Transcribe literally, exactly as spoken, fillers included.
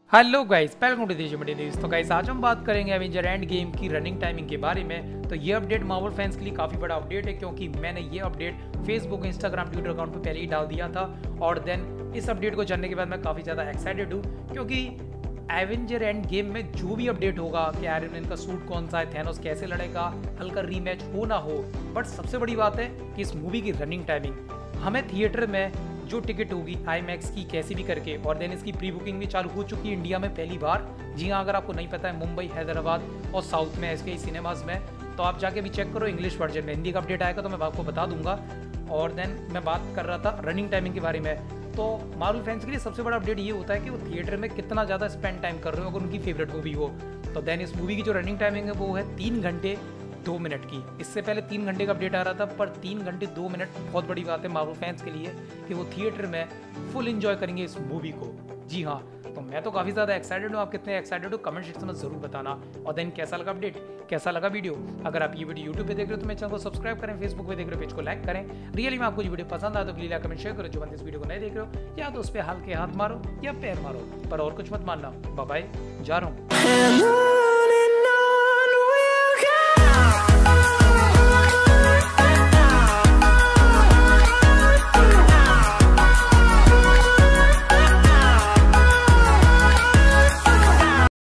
Hello guys, welcome to Desh media news. तो guys आज हम बात करेंगे एवेंजर एंड गेम की रनिंग टाइमिंग के बारे में। तो ये अपडेट मार्वल फैंस के लिए काफ़ी बड़ा अपडेट है, क्योंकि मैंने ये update Facebook, Instagram, Twitter account पे पहले ही डाल दिया था। और देन इस अपडेट को जानने के बाद मैं काफ़ी ज़्यादा एक्साइटेड हूँ, क्योंकि एवेंजर एंड गेम में जो भी अपडेट होगा कि आयरन मैन का सूट कौन सा है, थैनोस कैसे लड़ेगा, हल्का रीमैच हो ना हो, बट सबसे बड़ी बात है कि इस मूवी की रनिंग टाइमिंग हमें थिएटर में जो टिकट होगी आई मैक्स की कैसी भी करके, और देन इसकी प्री बुकिंग भी चालू हो चुकी है इंडिया में पहली बार। जी हाँ, अगर आपको नहीं पता है, मुंबई, हैदराबाद और साउथ में एस के सिनेमाज में, तो आप जाके भी चेक करो इंग्लिश वर्जन में। हिंदी का अपडेट आएगा तो मैं आपको बता दूंगा। और देन मैं बात कर रहा था रनिंग टाइमिंग के बारे में। तो मार्वल फैंस के लिए सबसे बड़ा अपडेट ये होता है कि वो थिएटर में कितना ज़्यादा स्पेंड टाइम कर रहे हो अगर उनकी फेवरेट मूवी हो। तो देन इस मूवी की जो रनिंग टाइमिंग है वो है तीन घंटे दो मिनट की। इससे पहले तीन घंटे का अपडेट आ रहा था, पर तीन घंटे दो मिनट बहुत बड़ी बात है मार्वल फैंस के लिए कि वो थिएटर में फुल एंजॉय करेंगे इस मूवी को। जी हाँ, तो मैं तो काफ़ी ज़्यादा एक्साइटेड हूँ। आप कितने एक्साइटेड हो कमेंट सेक्शन में ज़रूर बताना। और देन कैसा लगा अपडेट, कैसा लगा वीडियो। अगर आप ये वीडियो यूट्यूब पे देख रहे हो तो मेरे चैनल को सब्सक्राइब करें, फेसबुक पे देख रहे हो पेज को लाइक करें। रियली में आपको ये वीडियो पसंद आया तो प्लीज लाइक कमेंट शेयर करो। जो बंदे इस वीडियो को नहीं देख रहे हो, या तो उस पर हल्के हाथ मारो या पैर मारो, पर और कुछ मत मानना। बाय बाय, जा रहा हूँ।